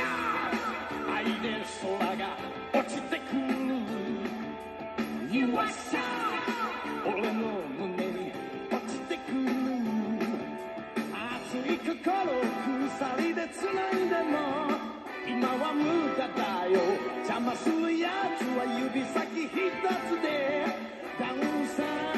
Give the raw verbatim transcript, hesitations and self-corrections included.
愛で空が落ちてくる You are shy 俺の胸に落ちてくる熱い心鎖で繋いでも今は無駄だよ邪魔するやつは指先一つでダウンさ